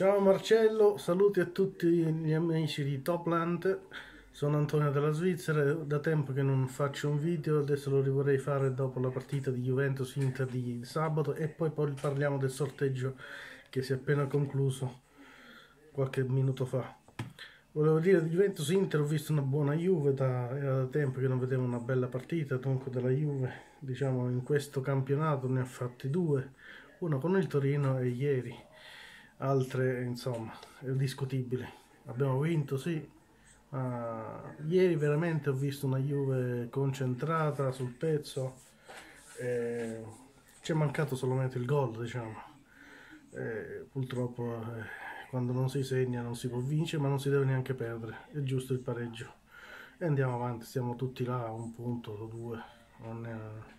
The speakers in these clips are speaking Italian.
Ciao Marcello, saluti a tutti gli amici di Topland. Sono Antonio della Svizzera, è da tempo che non faccio un video, adesso lo vorrei fare dopo la partita di Juventus-Inter di sabato e poi parliamo del sorteggio che si è appena concluso qualche minuto fa. Volevo dire di Juventus-Inter, ho visto una buona Juve, era da tempo che non vedevo una bella partita, dunque della Juve, diciamo in questo campionato ne ha fatti due, uno con il Torino e ieri, altre insomma, è discutibile. Abbiamo vinto, sì, ma ieri veramente ho visto una Juve concentrata sul pezzo, eh, ci è mancato solamente il gol, diciamo. Purtroppo quando non si segna non si può vincere, ma non si deve neanche perdere, è giusto il pareggio. E andiamo avanti, stiamo tutti là, a un punto o due. Non è-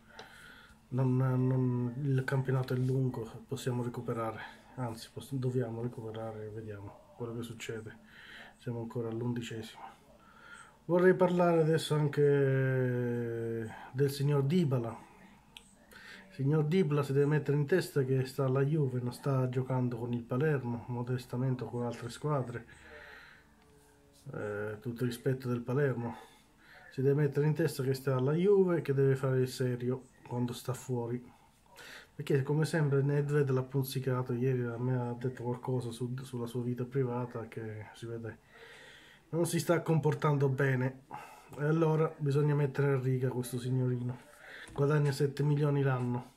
il campionato è lungo, possiamo recuperare, anzi dobbiamo recuperare, vediamo quello che succede. Siamo ancora all'11°. Vorrei parlare adesso anche del signor Dybala. Il signor Dybala si deve mettere in testa che sta alla Juve, non sta giocando con il Palermo, modestamente o con altre squadre. Tutto il rispetto del Palermo. Si deve mettere in testa che sta alla Juve e che deve fare il serio quando sta fuori. Perché come sempre Nedved l'ha punzicato ieri, a me ha detto qualcosa sulla sua vita privata che si vede non si sta comportando bene. E allora bisogna mettere a riga questo signorino. Guadagna 7 milioni l'anno,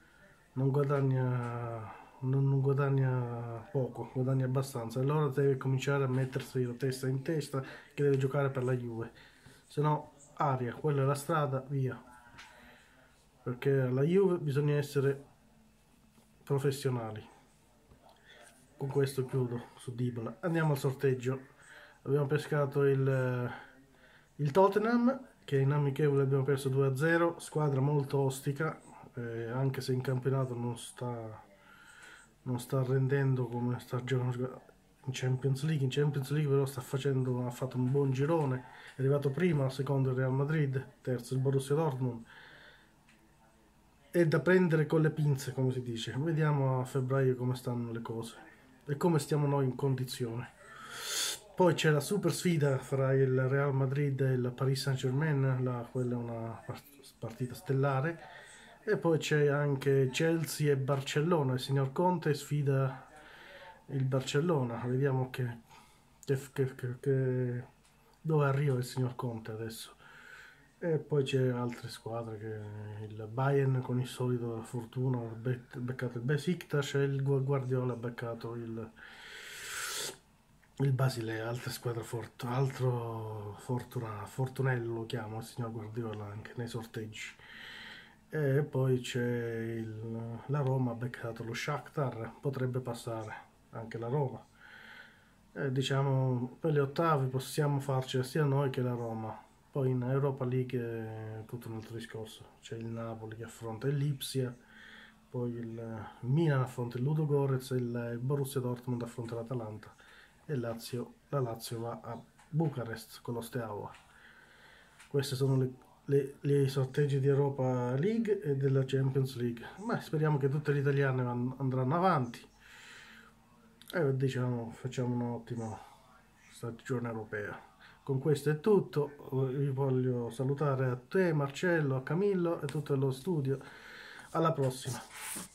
non guadagna poco, guadagna abbastanza. Allora deve cominciare a mettersi la testa in testa che deve giocare per la Juve. Se no, aria, quella è la strada, via. Perché alla Juve bisogna essere professionali. Con questo chiudo su Dybala. Andiamo al sorteggio. Abbiamo pescato il Tottenham, che in amichevole abbiamo perso 2-0, squadra molto ostica, anche se in campionato non sta rendendo come sta giocando in Champions League. In Champions League però ha fatto un buon girone, è arrivato prima, secondo il Real Madrid, terzo il Borussia Dortmund. È da prendere con le pinze, come si dice. Vediamo a febbraio come stanno le cose e come stiamo noi in condizione. Poi c'è la super sfida fra il Real Madrid e il Paris Saint-Germain, quella è una partita stellare. E poi c'è anche Chelsea e Barcellona. Il signor Conte sfida il Barcellona. Vediamo dove arriva il signor Conte adesso. E poi c'è altre squadre, che il Bayern con il solito fortuna ha beccato il Besiktas e il Guardiola ha beccato il Basilea, altra squadra forte, Fortunello lo chiamo il signor Guardiola anche nei sorteggi. E poi c'è la Roma, ha beccato lo Shakhtar, potrebbe passare anche la Roma. Diciamo per gli ottavi possiamo farcela sia noi che la Roma. Poi in Europa League è tutto un altro discorso. C'è il Napoli che affronta il Lipsia, poi il Milan affronta il Ludogorets, il Borussia Dortmund affronta l'Atalanta e la Lazio va a Bucarest con lo Steaua. Questi sono i sorteggi di Europa League e della Champions League. Ma speriamo che tutte le italiane andranno avanti e diciamo facciamo un'ottima stagione europea. Con questo è tutto, vi voglio salutare a te Marcello, a Camillo e tutto lo studio. Alla prossima.